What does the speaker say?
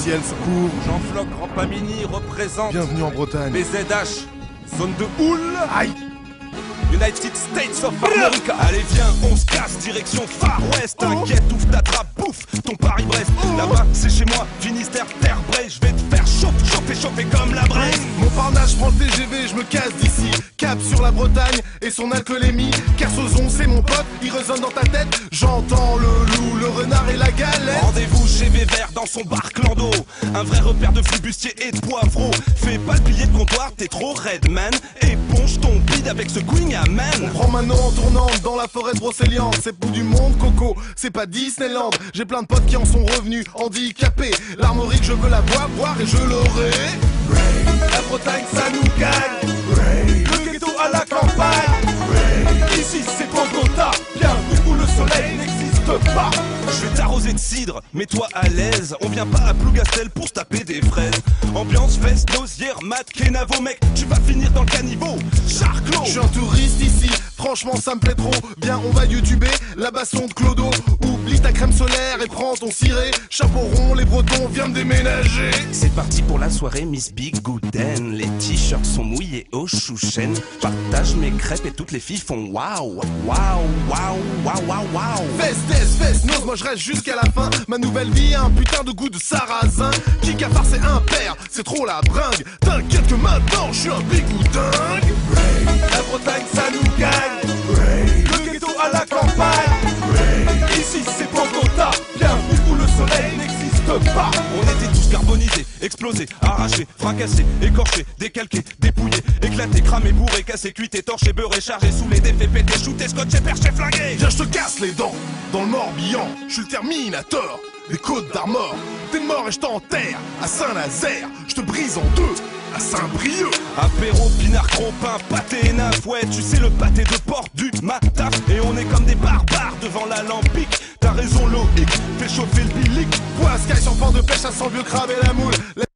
ciel se couvre. Jean-Floc Rampamini représente Bienvenue en Bretagne. BZH, zone de houle. Aïe. United States of America. Allez viens, on se casse, direction Far West. T'inquiète, ouvre ta trappe, bouffe ton Paris-Brest. Là-bas, c'est chez moi, Finistère, terre Brest. Je vais te faire chauffer comme la braise. Montparnasse, je prends le TGV, je me casse d'ici. Cap sur la Bretagne et son alcoolémie. Kersozon, c'est mon pote, il résonne dans ta tête. J'entends le loup, le renard et la galette. Rendez-vous chez Vévert dans son bar Clando. Un vrai repère de flibustier et de poivreau. Fais pas le billet de comptoir, t'es trop raide man. Éponge ton bide avec ce Queen à man. On prend maintenant en tournante dans la forêt de Brocéliande. C'est pour du monde coco, c'est pas Disneyland. J'ai plein de potes qui en sont revenus handicapés. L'armorique je veux la boire et je l'aurai. La Bretagne ça nous gagne. Le ghetto à la campagne. Ici c'est Bogota, bienvenue où le soleil n'existe pas. Je vais t'arroser de cidre, mets-toi à l'aise. On vient pas à Plougastel pour se taper des fraises. Ambiance fest, Nozière, Mat, Kenavo, mec. Tu vas finir dans le caniveau, Charclos. Je suis un touriste ici, franchement ça me plaît trop. Viens on va youtuber la basson de Clodo. Oublie ta crème solaire et prends ton ciré. Chapeau rond, les Bretons viennent déménager. C'est parti pour la soirée Miss Big Gooden. Les t-shirts sont mouillés au chouchen. Partage mes crêpes et toutes les filles font waouh, waouh, waouh, waouh, waouh, waouh. Fest, nose, moi je reste jusqu'à la fin. Ma nouvelle vie a un putain de goût de sarrasin. Qui cafard c'est un père, c'est trop la bringue. T'inquiète que maintenant je suis un bigoudingue. La Bretagne ça nous gagne. Le ghetto à la campagne. Ici c'est Bogota, bienvenue où le soleil n'existe pas. On était tous carbonisés, explosés, arrachés, fracassés, écorchés, décalqués, dépouillés, éclatés, cramés, bourrés, cassés, cuités, torchés, beurrés, chargés, saoulés, défaits, pétés, shootés, scotchés, perchés, flingués. Viens je te casse les dents, dans le Morbihan, je suis le Terminator, les côtes d'Armor. T'es mort et je t'enterre, à Saint-Nazaire, je te brise en deux, à Saint-Brieuc. Apéro, pinard, cropin, pâté, neuf, ouais, tu sais le pâté de porc du matin. Et on est comme des barbares devant l'alambic. T'as raison Loïc, fais chauffer le bilic. Quoi, Sky sur port de pêche, ça sent le vieux crabe et la moule.